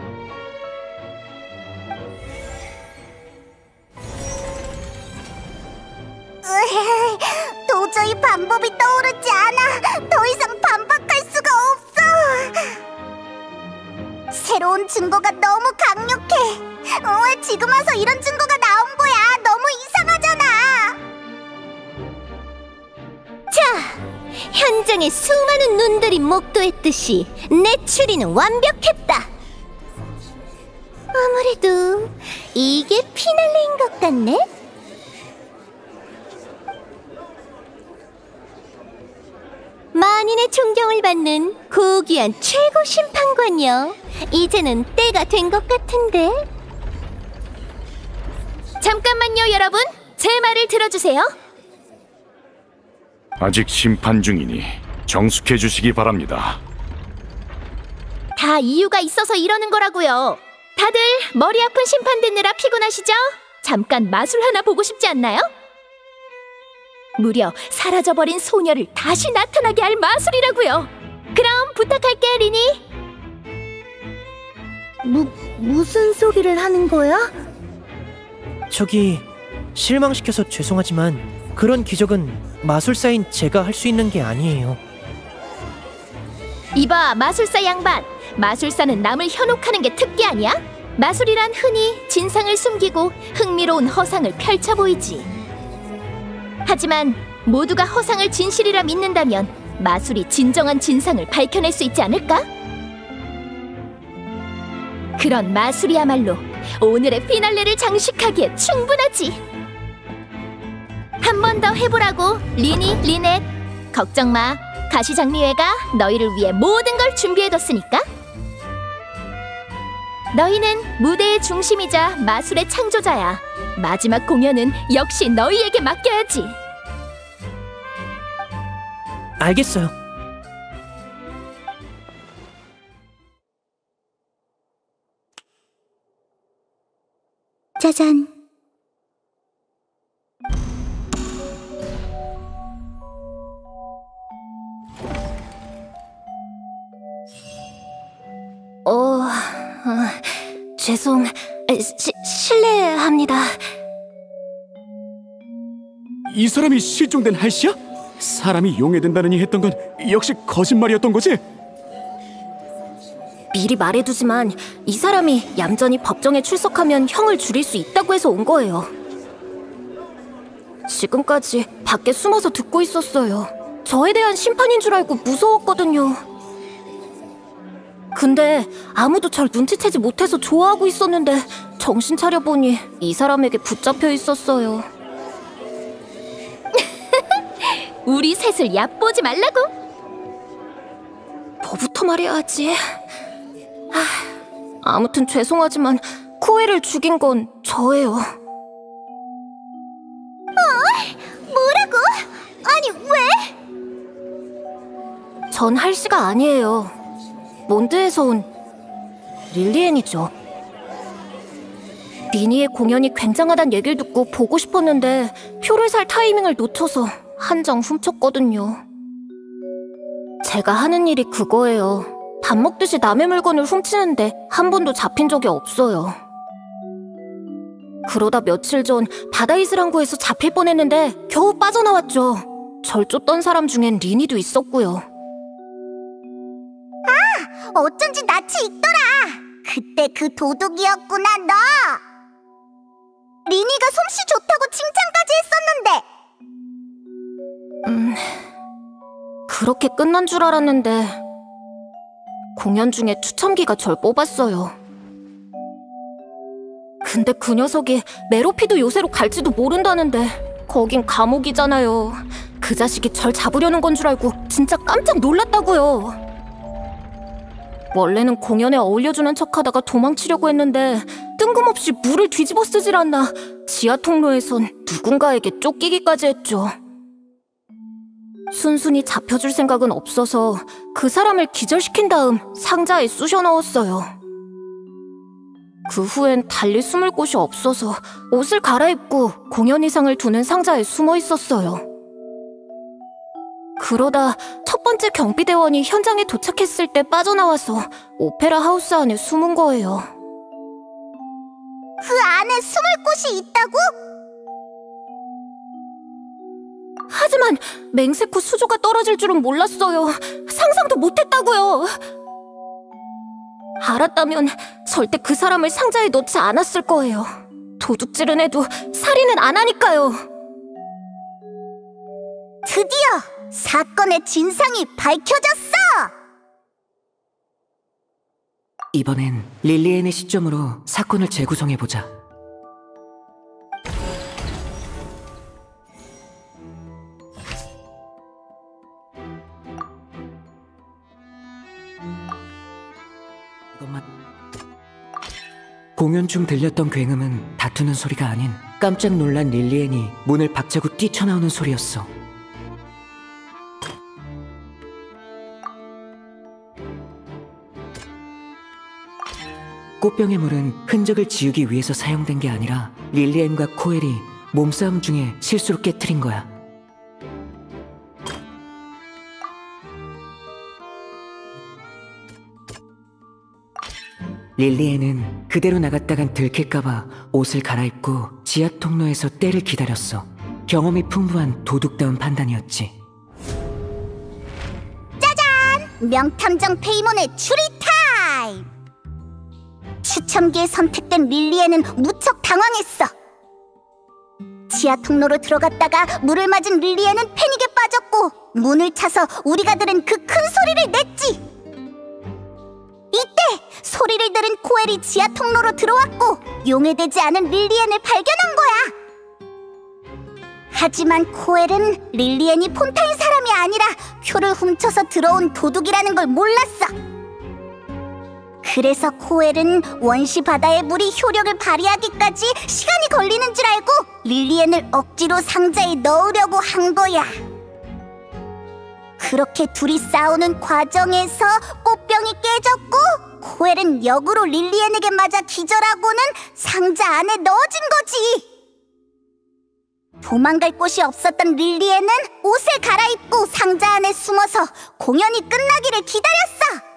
Speaker 10: 으헤, 도저히 방법이 떠오르지 않아. 더 이상 반박할 수가 없어. 새로운 증거가 너무 강력해. 어, 왜 지금 와서 이런 증거가 나온 거야? 너무 이상하잖아.
Speaker 1: 자, 현장에 수많은 눈들이 목도했듯이 내 추리는 완벽했다. 아무래도 이게 피날레인 것 같네. 만인의 존경을 받는 고귀한 최고 심판관이여, 이제는 때가 된 것 같은데.
Speaker 2: 잠깐만요, 여러분. 제 말을 들어주세요.
Speaker 5: 아직 심판 중이니 정숙해 주시기 바랍니다.
Speaker 2: 다 이유가 있어서 이러는 거라고요. 다들 머리 아픈 심판 듣느라 피곤하시죠? 잠깐 마술 하나 보고 싶지 않나요? 무려 사라져버린 소녀를 다시 나타나게 할 마술이라고요. 그럼 부탁할게, 리니.
Speaker 1: 무, 무슨 소리를 하는 거야?
Speaker 3: 저기, 실망시켜서 죄송하지만 그런 기적은 마술사인 제가 할 수 있는 게 아니에요.
Speaker 2: 이봐, 마술사 양반. 마술사는 남을 현혹하는 게 특기 아니야? 마술이란 흔히 진상을 숨기고 흥미로운 허상을 펼쳐 보이지. 하지만 모두가 허상을 진실이라 믿는다면 마술이 진정한 진상을 밝혀낼 수 있지 않을까? 그런 마술이야말로 오늘의 피날레를 장식하기에 충분하지. 한 번 더 해보라고, 리니, 리넷. 걱정 마. 가시장미회가 너희를 위해 모든 걸 준비해뒀으니까. 너희는 무대의 중심이자 마술의 창조자야. 마지막 공연은 역시 너희에게 맡겨야지.
Speaker 3: 알겠어요.
Speaker 4: 짜잔.
Speaker 8: 어, 어 죄송, 시, 실례합니다.
Speaker 12: 이 사람이 실종된 할시야? 사람이 용해된다느니 했던 건 역시 거짓말이었던 거지?
Speaker 8: 미리 말해두지만 이 사람이 얌전히 법정에 출석하면 형을 줄일 수 있다고 해서 온 거예요. 지금까지 밖에 숨어서 듣고 있었어요. 저에 대한 심판인 줄 알고 무서웠거든요. 근데 아무도 절 눈치채지 못해서 좋아하고 있었는데 정신 차려보니 이 사람에게 붙잡혀 있었어요.
Speaker 2: 우리 셋을 얕보지 말라고?
Speaker 8: 뭐부터 말해야지. 하, 아무튼 죄송하지만 코에를 죽인 건 저예요.
Speaker 10: 어? 뭐라고? 아니, 왜?
Speaker 8: 전 할시가 아니에요. 몬드에서 온 릴리엔이죠. 리니의 공연이 굉장하단 얘기를 듣고 보고 싶었는데 표를 살 타이밍을 놓쳐서 한 장 훔쳤거든요. 제가 하는 일이 그거예요. 밥 먹듯이 남의 물건을 훔치는데 한 번도 잡힌 적이 없어요. 그러다 며칠 전 바다이슬항구에서 잡힐 뻔했는데 겨우 빠져나왔죠. 절 쫓던 사람 중엔 리니도 있었고요.
Speaker 10: 아! 어쩐지 낯이 익더라. 그때 그 도둑이었구나, 너. 리니가 솜씨 좋다고 칭찬까지 했었는데.
Speaker 8: 음... 그렇게 끝난 줄 알았는데 공연 중에 추첨기가 절 뽑았어요. 근데 그 녀석이 메로피드 요새로 갈지도 모른다는데 거긴 감옥이잖아요. 그 자식이 절 잡으려는 건 줄 알고 진짜 깜짝 놀랐다고요. 원래는 공연에 어울려주는 척하다가 도망치려고 했는데 뜬금없이 물을 뒤집어 쓰질 않나 지하 통로에선 누군가에게 쫓기기까지 했죠. 순순히 잡혀줄 생각은 없어서 그 사람을 기절시킨 다음 상자에 쑤셔 넣었어요. 그 후엔 달리 숨을 곳이 없어서 옷을 갈아입고 공연 의상을 두는 상자에 숨어 있었어요. 그러다 첫 번째 경비대원이 현장에 도착했을 때 빠져나와서 오페라 하우스 안에 숨은 거예요.
Speaker 10: 그 안에 숨을 곳이 있다고?
Speaker 8: 하지만 맹세코 수조가 떨어질 줄은 몰랐어요. 상상도 못했다고요. 알았다면 절대 그 사람을 상자에 넣지 않았을 거예요. 도둑질은 해도 살인은 안 하니까요.
Speaker 10: 드디어 사건의 진상이 밝혀졌어!
Speaker 9: 이번엔 릴리엔의 시점으로 사건을 재구성해보자. 이것만... 공연 중 들렸던 굉음은 다투는 소리가 아닌 깜짝 놀란 릴리엔이 문을 박차고 뛰쳐나오는 소리였어. 꽃병의 물은 흔적을 지우기 위해서 사용된 게 아니라 릴리엔과 코엘이 몸싸움 중에 실수로 깨트린 거야. 릴리엔은 그대로 나갔다간 들킬까봐 옷을 갈아입고 지하 통로에서 때를 기다렸어. 경험이 풍부한 도둑다운 판단이었지.
Speaker 10: 짜잔! 명탐정 페이몬의 추리 타임! 추첨기에 선택된 릴리엔은 무척 당황했어. 지하 통로로 들어갔다가 물을 맞은 릴리엔은 패닉에 빠졌고 문을 차서 우리가 들은 그 큰 소리를 냈지. 이때 소리를 들은 코엘이 지하 통로로 들어왔고 용해되지 않은 릴리엔을 발견한 거야. 하지만 코엘은 릴리엔이 폰타인 사람이 아니라 표를 훔쳐서 들어온 도둑이라는 걸 몰랐어. 그래서 코엘은 원시 바다의 물이 효력을 발휘하기까지 시간이 걸리는 줄 알고 릴리엔을 억지로 상자에 넣으려고 한 거야. 그렇게 둘이 싸우는 과정에서 꽃병이 깨졌고 코엘은 역으로 릴리엔에게 맞아 기절하고는 상자 안에 넣어진 거지. 도망갈 곳이 없었던 릴리엔은 옷을 갈아입고 상자 안에 숨어서 공연이 끝나기를 기다렸어.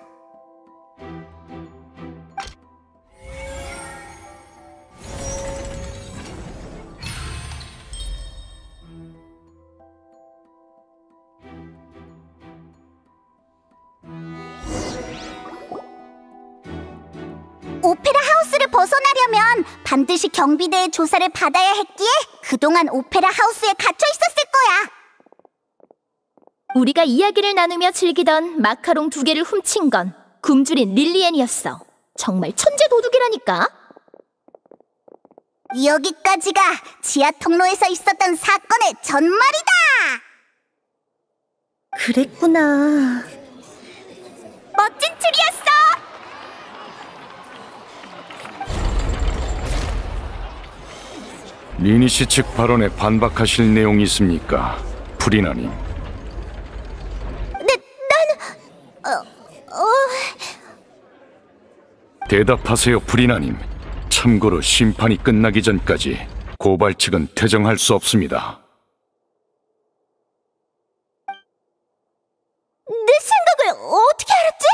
Speaker 10: 오페라 하우스를 벗어나려면 반드시 경비대의 조사를 받아야 했기에 그동안 오페라 하우스에 갇혀 있었을 거야.
Speaker 2: 우리가 이야기를 나누며 즐기던 마카롱 두 개를 훔친 건 굶주린 릴리엔이었어. 정말 천재 도둑이라니까.
Speaker 10: 여기까지가 지하 통로에서 있었던 사건의 전말이다.
Speaker 1: 그랬구나.
Speaker 10: 멋진 추리였어.
Speaker 5: 리니 씨 측 발언에 반박하실 내용이 있습니까, 프리나님?
Speaker 10: 네, 나는... 어... 어...
Speaker 5: 대답하세요, 프리나님. 참고로 심판이 끝나기 전까지 고발 측은 퇴정할 수 없습니다.
Speaker 10: 내 생각을 어떻게 알았지?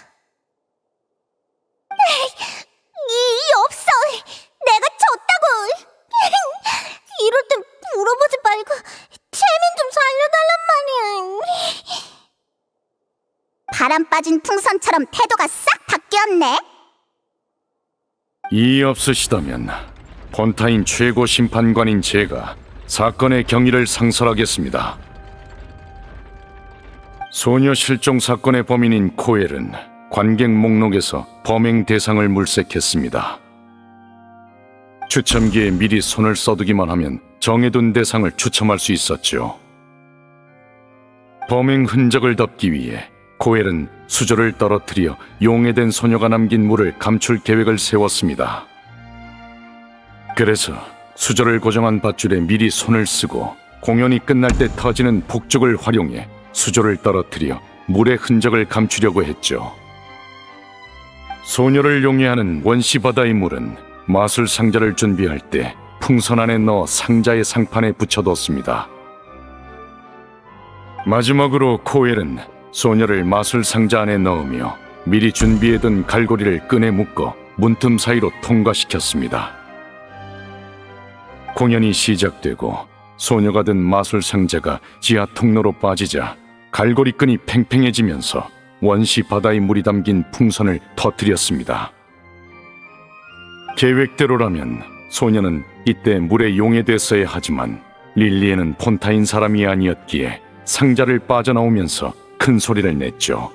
Speaker 10: 이 없어. 내가 졌다고. 이럴 땐 물어보지 말고 채민 좀 살려달란 말이야. 바람 빠진 풍선처럼 태도가 싹 바뀌었네.
Speaker 5: 이의 없으시다면 폰타인 최고 심판관인 제가 사건의 경위를 상설하겠습니다. 소녀 실종 사건의 범인인 코엘은 관객 목록에서 범행 대상을 물색했습니다. 추첨기에 미리 손을 써두기만 하면 정해둔 대상을 추첨할 수 있었죠. 범행 흔적을 덮기 위해 코엘은 수조를 떨어뜨려 용해된 소녀가 남긴 물을 감출 계획을 세웠습니다. 그래서 수조를 고정한 밧줄에 미리 손을 쓰고 공연이 끝날 때 터지는 폭죽을 활용해 수조를 떨어뜨려 물의 흔적을 감추려고 했죠. 소녀를 용해하는 원시 바다의 물은 마술 상자를 준비할 때 풍선 안에 넣어 상자의 상판에 붙여뒀습니다. 마지막으로 코엘은 소녀를 마술 상자 안에 넣으며 미리 준비해둔 갈고리를 끈에 묶어 문틈 사이로 통과시켰습니다. 공연이 시작되고 소녀가 든 마술 상자가 지하 통로로 빠지자 갈고리 끈이 팽팽해지면서 원시 바다의 물이 담긴 풍선을 터뜨렸습니다. 계획대로라면 소녀는 이때 물에 용해됐어야 하지만 릴리에는 폰타인 사람이 아니었기에 상자를 빠져나오면서 큰 소리를 냈죠.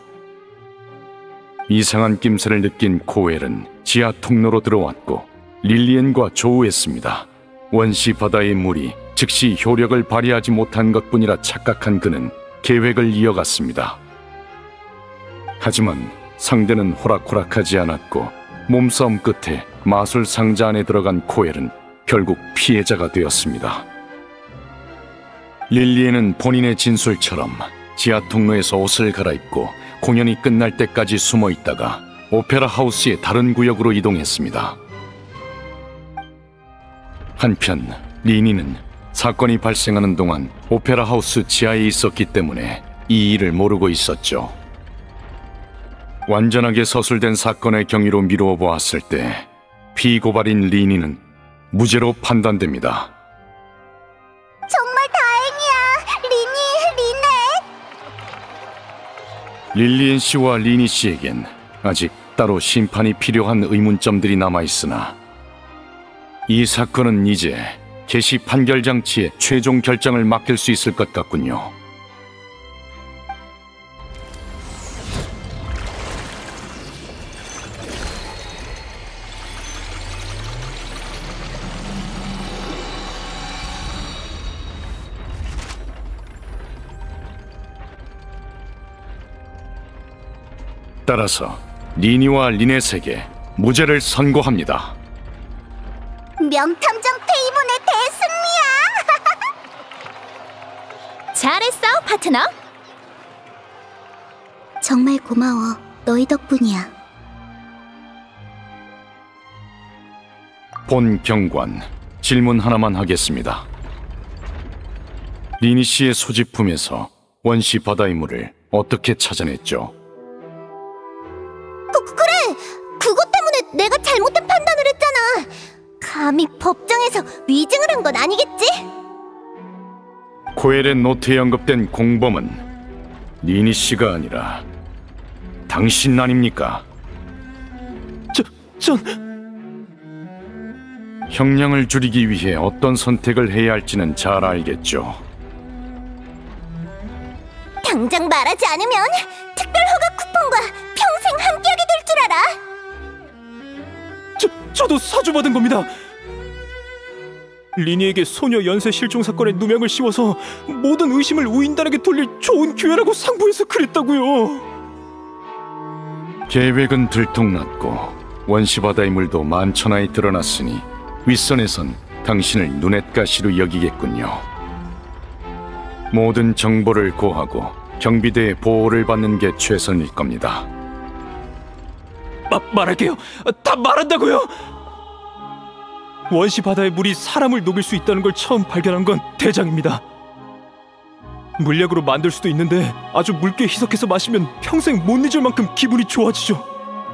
Speaker 5: 이상한 낌새를 느낀 코엘은 지하 통로로 들어왔고 릴리엔과 조우했습니다. 원시 바다의 물이 즉시 효력을 발휘하지 못한 것뿐이라 착각한 그는 계획을 이어갔습니다. 하지만 상대는 호락호락하지 않았고 몸싸움 끝에 마술 상자 안에 들어간 코엘은 결국 피해자가 되었습니다. 릴리에는 본인의 진술처럼 지하 통로에서 옷을 갈아입고 공연이 끝날 때까지 숨어 있다가 오페라 하우스의 다른 구역으로 이동했습니다. 한편 리니는 사건이 발생하는 동안 오페라 하우스 지하에 있었기 때문에 이 일을 모르고 있었죠. 완전하게 서술된 사건의 경위로 미루어 보았을 때 피고발인 리니는 무죄로 판단됩니다.
Speaker 10: 정말 다행이야, 리니, 리네.
Speaker 5: 릴리엔 씨와 리니 씨에겐 아직 따로 심판이 필요한 의문점들이 남아있으나 이 사건은 이제 개시 판결 장치에 최종 결정을 맡길 수 있을 것 같군요. 따라서 리니와 리넷에게 무죄를 선고합니다.
Speaker 10: 명탐정 페이몬의 대승리야!
Speaker 2: 잘했어, 파트너.
Speaker 4: 정말 고마워. 너희 덕분이야.
Speaker 5: 본 경관, 질문 하나만 하겠습니다. 리니 씨의 소지품에서 원시 바다의 물을 어떻게 찾아냈죠?
Speaker 1: 그, 그래! 그것 때문에 내가 잘못된 판단을 했잖아! 감히 법정에서 위증을 한 건 아니겠지?
Speaker 5: 코엘의 노트에 언급된 공범은 리니 씨가 아니라 당신 아닙니까?
Speaker 6: 저, 전...
Speaker 5: 형량을 줄이기 위해 어떤 선택을 해야 할지는 잘 알겠죠.
Speaker 1: 당장 말하지 않으면 특별 허가 쿠폰과 평생 함께하게 될 줄 알아!
Speaker 6: 저, 저도 사주받은 겁니다. 리니에게 소녀 연쇄 실종 사건에 누명을 씌워서 모든 의심을 우인단에게 돌릴 좋은 기회라고 상부해서 그랬다고요.
Speaker 5: 계획은 들통났고 원시바다의 물도 만천하에 드러났으니 윗선에선 당신을 눈엣가시로 여기겠군요. 모든 정보를 고하고 경비대의 보호를 받는 게 최선일 겁니다.
Speaker 6: 마, 말할게요. 다 말한다고요. 원시 바다의 물이 사람을 녹일 수 있다는 걸 처음 발견한 건 대장입니다. 물약으로 만들 수도 있는데 아주 묽게 희석해서 마시면 평생 못 잊을 만큼 기분이 좋아지죠.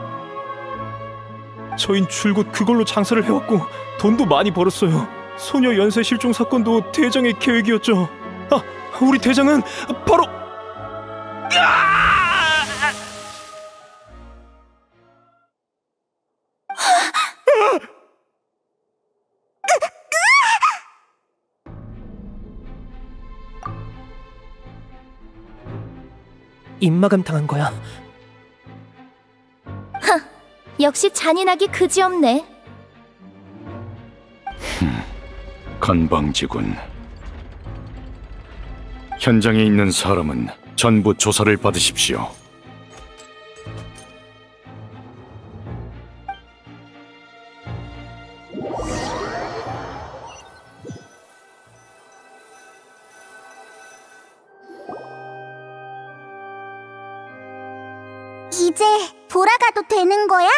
Speaker 6: 저흰 줄곧 그걸로 장사를 해왔고 돈도 많이 벌었어요. 소녀 연쇄 실종 사건도 대장의 계획이었죠. 아, 우리 대장은 바로...
Speaker 3: 입마감 당한 거야.
Speaker 2: 하, 역시 잔인하기 그지없네.
Speaker 5: 건방지군. 현장에 있는 사람은 전부 조사를 받으십시오.
Speaker 10: 이제 돌아가도 되는 거야?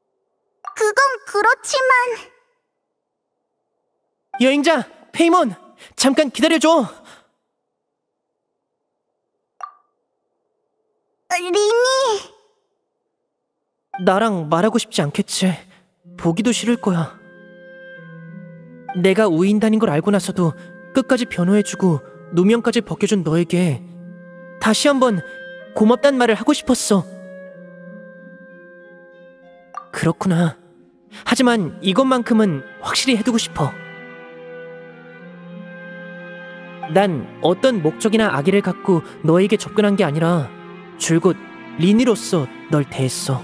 Speaker 10: 그건 그렇지만...
Speaker 3: 여행자, 페이몬! 잠깐 기다려줘!
Speaker 10: 리니!
Speaker 3: 나랑 말하고 싶지 않겠지. 보기도 싫을 거야. 내가 우인단인 걸 알고 나서도 끝까지 변호해주고 누명까지 벗겨준 너에게 다시 한번 고맙단 말을 하고 싶었어. 그렇구나. 하지만 이것만큼은 확실히 해두고 싶어. 난 어떤 목적이나 악의를 갖고 너에게 접근한 게 아니라 줄곧 리니로서 널 대했어.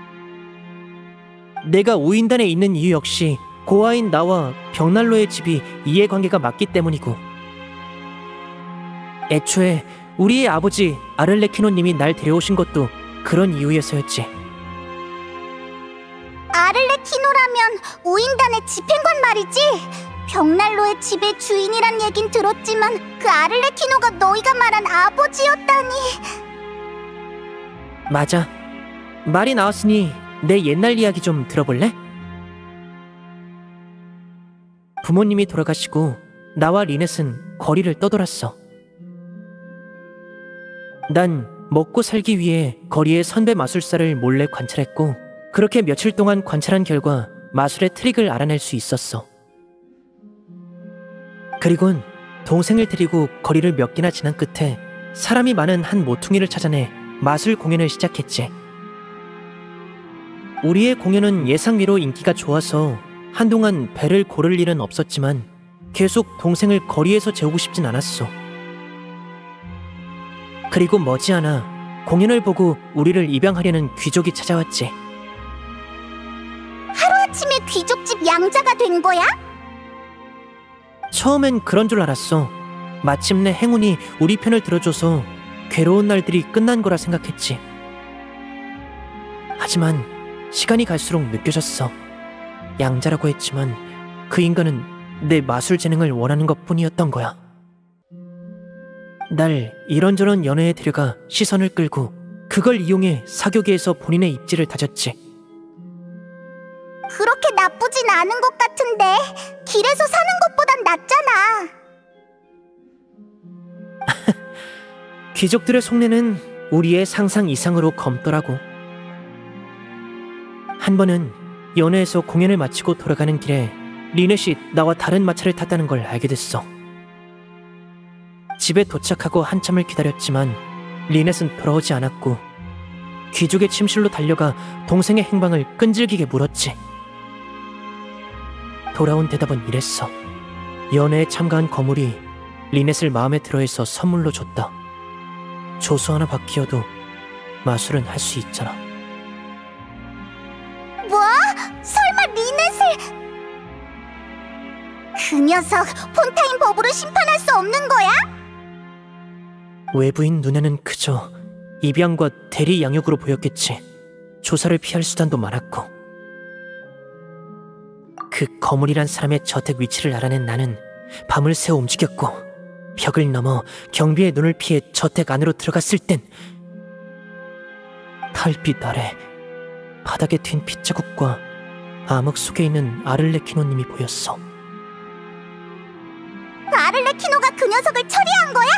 Speaker 3: 내가 우인단에 있는 이유 역시 고아인 나와 벽난로의 집이 이해관계가 맞기 때문이고, 애초에 우리의 아버지 아를레키노님이 날 데려오신 것도 그런 이유에서였지.
Speaker 10: 아를레키노라면 우인단의 집행관 말이지? 벽난로의 집의 주인이란 얘긴 들었지만 그 아를레키노가 너희가 말한 아버지였다니.
Speaker 3: 맞아. 말이 나왔으니 내 옛날 이야기 좀 들어볼래? 부모님이 돌아가시고 나와 리넷은 거리를 떠돌았어. 난 먹고 살기 위해 거리의 선배 마술사를 몰래 관찰했고, 그렇게 며칠 동안 관찰한 결과 마술의 트릭을 알아낼 수 있었어. 그리곤 동생을 데리고 거리를 몇 개나 지난 끝에 사람이 많은 한 모퉁이를 찾아내 마술 공연을 시작했지. 우리의 공연은 예상외로 인기가 좋아서 한동안 배를 고를 일은 없었지만 계속 동생을 거리에서 재우고 싶진 않았어. 그리고 머지않아 공연을 보고 우리를 입양하려는 귀족이 찾아왔지.
Speaker 10: 하루아침에 귀족집 양자가 된 거야?
Speaker 3: 처음엔 그런 줄 알았어. 마침내 행운이 우리 편을 들어줘서 괴로운 날들이 끝난 거라 생각했지. 하지만 시간이 갈수록 느껴졌어. 양자라고 했지만 그 인간은 내 마술 재능을 원하는 것뿐이었던 거야. 날 이런저런 연애에 데려가 시선을 끌고 그걸 이용해 사교계에서 본인의 입지를 다졌지.
Speaker 10: 그렇게 나쁘진 않은 것 같은데 길에서 사는 것보단 낫잖아.
Speaker 3: 귀족들의 속내는 우리의 상상 이상으로 검더라고. 한 번은 연회에서 공연을 마치고 돌아가는 길에 리넷이 나와 다른 마차를 탔다는 걸 알게 됐어. 집에 도착하고 한참을 기다렸지만 리넷은 돌아오지 않았고, 귀족의 침실로 달려가 동생의 행방을 끈질기게 물었지. 돌아온 대답은 이랬어. 연회에 참가한 거물이 리넷을 마음에 들어해서 선물로 줬다. 조수 하나 바뀌어도 마술은 할 수 있잖아.
Speaker 10: 뭐? 설마 리넷을... 그 녀석 폰타인 법으로 심판할 수 없는 거야?
Speaker 3: 외부인 눈에는 그저 입양과 대리 양육으로 보였겠지. 조사를 피할 수단도 많았고. 그 거물이란 사람의 저택 위치를 알아낸 나는 밤을 새워 움직였고, 벽을 넘어 경비의 눈을 피해 저택 안으로 들어갔을 땐 달빛 아래 바닥에 튄 핏자국과 암흑 속에 있는 아를레키노님이 보였어.
Speaker 10: 아를레키노가 그 녀석을 처리한 거야?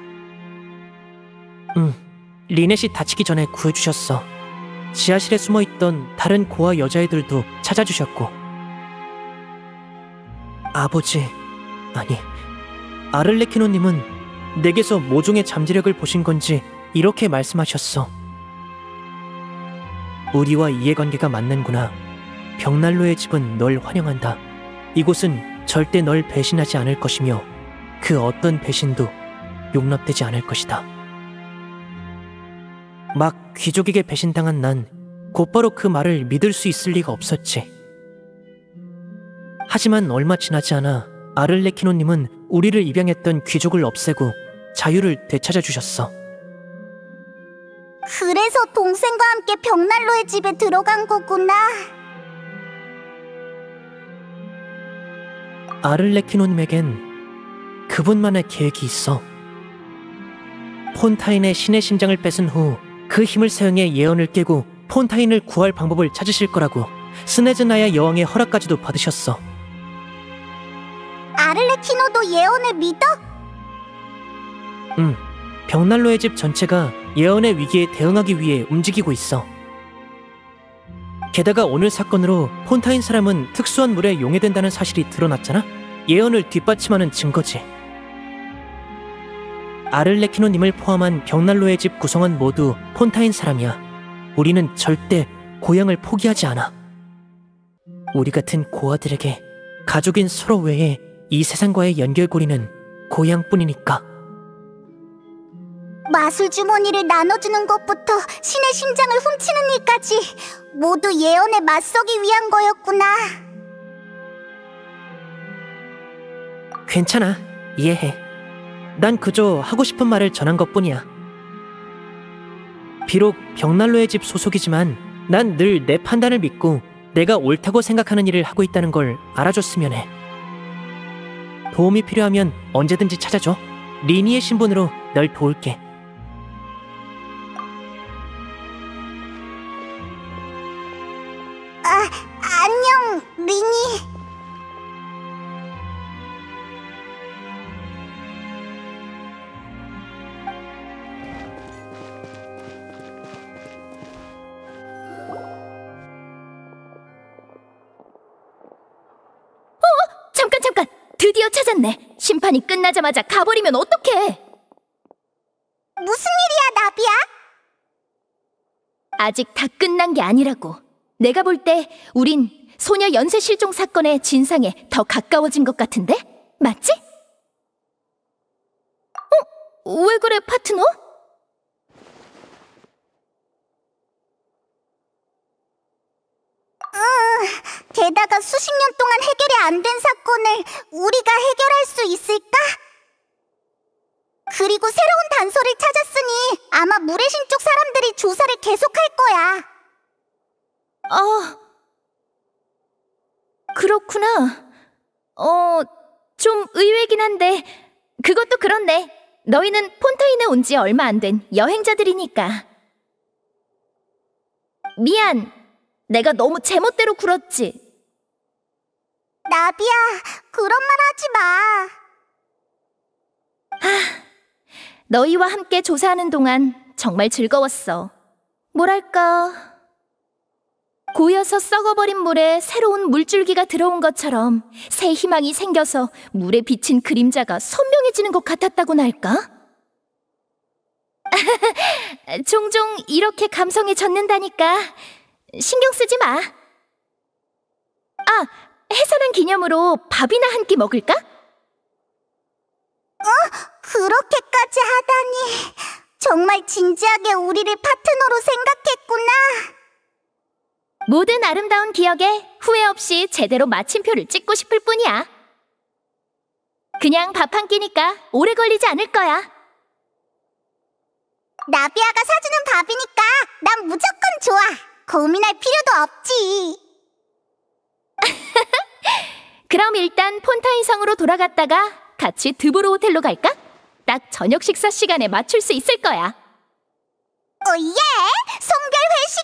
Speaker 3: 응, 리넷이 다치기 전에 구해주셨어. 지하실에 숨어있던 다른 고아 여자애들도 찾아주셨고. 아버지, 아니 아를레키노님은 내게서 모종의 잠재력을 보신 건지 이렇게 말씀하셨어. 우리와 이해관계가 맞는구나. 벽난로의 집은 널 환영한다. 이곳은 절대 널 배신하지 않을 것이며 그 어떤 배신도 용납되지 않을 것이다. 막 귀족에게 배신당한 난 곧바로 그 말을 믿을 수 있을 리가 없었지. 하지만 얼마 지나지 않아 아를레키노님은 우리를 입양했던 귀족을 없애고 자유를 되찾아 주셨어.
Speaker 10: 그래서 동생과 함께 벽난로의 집에 들어간 거구나.
Speaker 3: 아를레키노님에겐 그분만의 계획이 있어. 폰타인의 신의 심장을 뺏은 후 그 힘을 사용해 예언을 깨고 폰타인을 구할 방법을 찾으실 거라고 스네즈나야 여왕의 허락까지도 받으셨어.
Speaker 10: 아, 아를레키노도 예언을 믿어?
Speaker 3: 응, 벽난로의 집 전체가 예언의 위기에 대응하기 위해 움직이고 있어. 게다가 오늘 사건으로 폰타인 사람은 특수한 물에 용해된다는 사실이 드러났잖아? 예언을 뒷받침하는 증거지. 아를레키노님을 포함한 벽난로의 집 구성원 모두 폰타인 사람이야. 우리는 절대 고향을 포기하지 않아. 우리 같은 고아들에게 가족인 서로 외에 이 세상과의 연결고리는 고향뿐이니까.
Speaker 10: 마술 주머니를 나눠주는 것부터 신의 심장을 훔치는 일까지 모두 예언에 맞서기 위한 거였구나.
Speaker 3: 괜찮아, 이해해. 난 그저 하고 싶은 말을 전한 것뿐이야. 비록 벽난로의 집 소속이지만 난 늘 내 판단을 믿고 내가 옳다고 생각하는 일을 하고 있다는 걸 알아줬으면 해. 도움이 필요하면 언제든지 찾아줘. 리니의 신분으로 널 도울게.
Speaker 10: 아, 안녕, 리니.
Speaker 2: 잠깐 잠깐! 드디어 찾았네. 심판이 끝나자마자 가버리면 어떡해?
Speaker 10: 무슨 일이야, 나비야?
Speaker 2: 아직 다 끝난 게 아니라고. 내가 볼 때 우린 소녀 연쇄 실종 사건의 진상에 더 가까워진 것 같은데? 맞지? 어? 왜 그래, 파트너?
Speaker 10: 응, 게다가 수십 년 동안 해결이 안 된 사건을 우리가 해결할 수 있을까? 그리고 새로운 단서를 찾았으니 아마 물의 신 쪽 사람들이 조사를 계속할 거야.
Speaker 2: 아, 그렇구나. 어, 좀 의외긴 한데 그것도 그렇네. 너희는 폰타인에 온 지 얼마 안 된 여행자들이니까. 미안, 내가 너무 제멋대로 굴었지.
Speaker 10: 나비야, 그런 말 하지 마.
Speaker 2: 하, 너희와 함께 조사하는 동안 정말 즐거웠어. 뭐랄까, 고여서 썩어버린 물에 새로운 물줄기가 들어온 것처럼 새 희망이 생겨서 물에 비친 그림자가 선명해지는 것 같았다고나 할까? 종종 이렇게 감성에 젖는다니까 신경 쓰지 마. 아, 해산한 기념으로 밥이나 한 끼 먹을까?
Speaker 10: 어? 그렇게까지 하다니. 정말 진지하게 우리를 파트너로 생각했구나.
Speaker 2: 모든 아름다운 기억에 후회 없이 제대로 마침표를 찍고 싶을 뿐이야. 그냥 밥 한 끼니까 오래 걸리지 않을 거야.
Speaker 10: 나비아가 사주는 밥이니까 난 무조건 좋아. 고민할 필요도 없지.
Speaker 2: 그럼 일단 폰타인 성으로 돌아갔다가 같이 드보르 호텔로 갈까? 딱 저녁 식사 시간에 맞출 수 있을 거야.
Speaker 10: 오예! 송별 회식!